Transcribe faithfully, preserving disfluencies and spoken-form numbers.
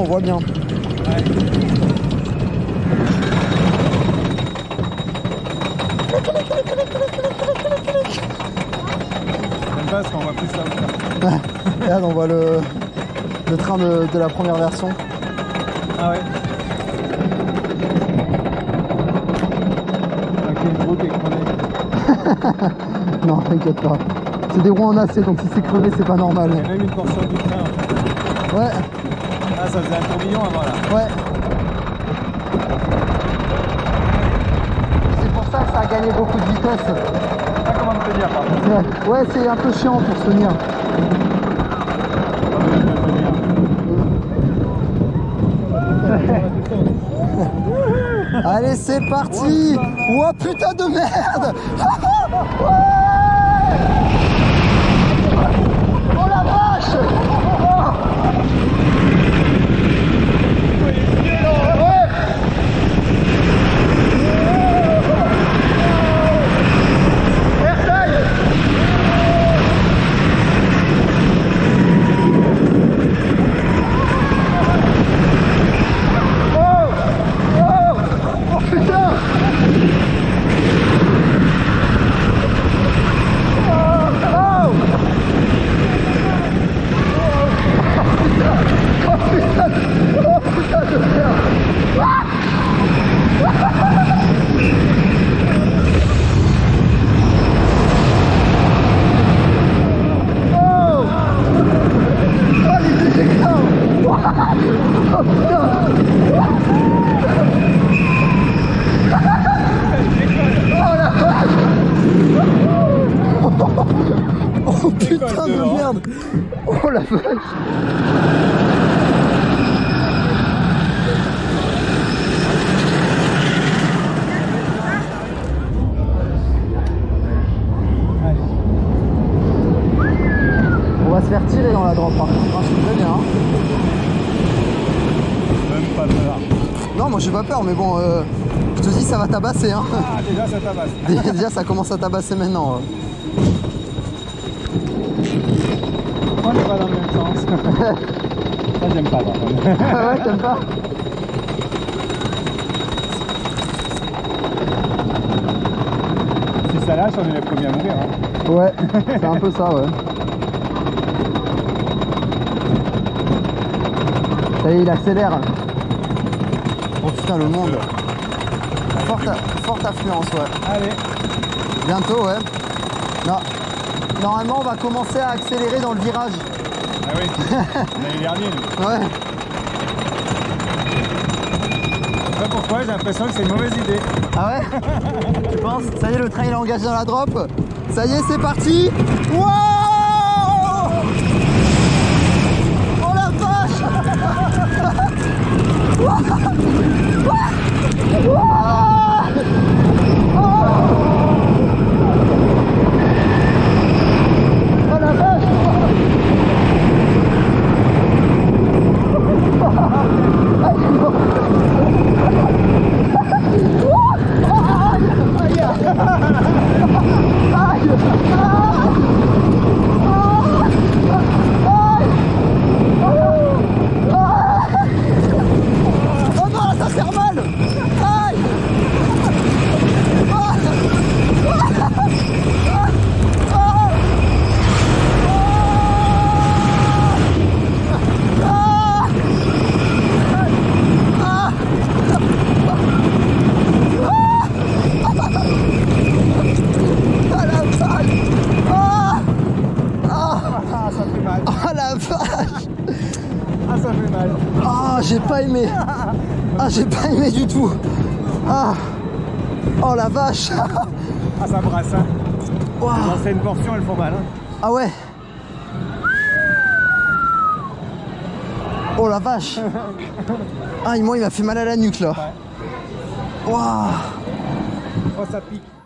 on voit bien. Ouais. J'aime pas parce qu'on voit plus ça. Regarde, on voit le, le train de, de la première version. Ah ouais. Ok, une roue qui est crevée. Non, t'inquiète pas. C'est des roues en acier, donc si c'est crevé, c'est pas normal. Il y a même une portion du train en fait. Ouais. Ah, ça faisait un tourbillon avant là. Ouais. C'est pour ça que ça a gagné beaucoup de vitesse. Je sais pas comment te dire par contre. Ouais, c'est un peu chiant pour se tenir. Allez, c'est parti. Oh putain de merde. Oh la vache. Oh putain de merde. Oh la vache. On va se faire tirer dans la drop par contre, je suis très bien. Même pas peur. Non, moi j'ai pas peur, mais bon, euh, je te dis ça va tabasser. Hein. Ah, déjà ça tabasse. Déjà ça commence à tabasser maintenant. On n'est pas dans le même sens. Ça j'aime pas par contre. Ah ouais, t'aimes pas? Si ça lâche, on est les premiers à mourir. Hein. Ouais, c'est un peu ça, ouais. Ça y est, il accélère. Oh putain, le monde. Forte, forte affluence, ouais. Allez. Bientôt, ouais. Non. Normalement, on va commencer à accélérer dans le virage. Ah oui, l'année dernière, nous. Ouais. Je sais pas pourquoi, j'ai l'impression que c'est une mauvaise idée. Ah ouais? Tu penses? Ça y est, le train il est engagé dans la drop. Ça y est, c'est parti. Wow! Oh la vache! Wow! Wow! Oh la vache! Oh non, ça fait mal! Aïe! Ah, ça fait mal. Ah, j'ai pas aimé. Ah, j'ai pas aimé du tout. Ah. Oh la vache. Ah, ça brasse, hein. Wow. Les anciennes portions, elles font mal, hein. Ah ouais. Oh la vache. Ah, moi, il m'a fait mal à la nuque, là. Ouais. Waouh. Oh, ça pique.